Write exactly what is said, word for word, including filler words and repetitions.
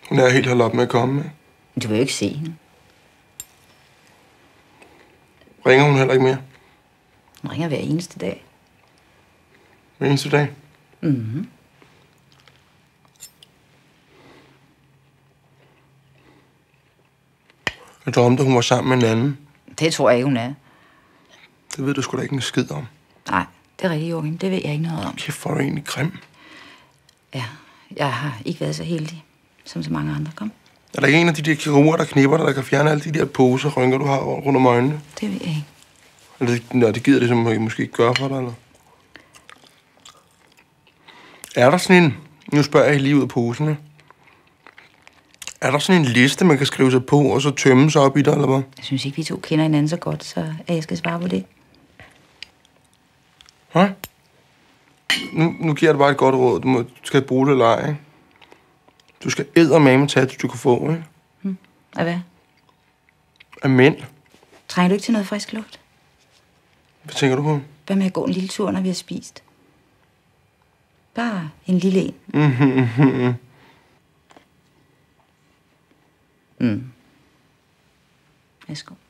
Hun er helt holdt op med at komme, ikke? Du vil jo ikke se hende. Ringer hun heller ikke mere? Hun ringer hver eneste dag. Hver eneste dag? Mhm. Jeg drømte, hun var sammen med en anden. Det tror jeg ikke, hun er. Det ved du sgu da ikke en skid om. Nej, det er rigtigt, Joachim. Det ved jeg ikke noget om. Kæft, hvor er du egentlig grim. Ja, jeg har ikke været så heldig, som så mange andre. Kom. Er der ikke en af de der kirurger, der knipper dig, der kan fjerne alle de der poser, rynker, du har rundt om øjnene? Det ved jeg ikke. Eller det, nej, det gider det, som måske ikke gøre for dig, eller? Er der sådan en... Nu spørger jeg lige ud af poserne. Er der sådan en liste, man kan skrive sig på, og så tømme sig op i dig, eller hvad? Jeg synes ikke, vi to kender hinanden så godt, så jeg skal svare på det. Hæ? Nu, nu giver jeg dig bare et godt råd. Du, må, du skal bruge det eller ej, ikke? Du skal eddermame tage det, du kan få, ikke? Hmm. Af hvad? Af mænd. Trænger du ikke til noget frisk luft? Hvad tænker du på? Hvad med at gå en lille tur, når vi har spist? Bare en lille en. Mhm, mhm. Mm. Værsgo.